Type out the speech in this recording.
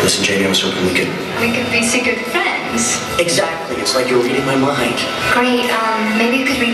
Listen, Jamie, I was hoping we could... We could be secret friends. Exactly. It's like you're reading my mind. Great. Maybe you could read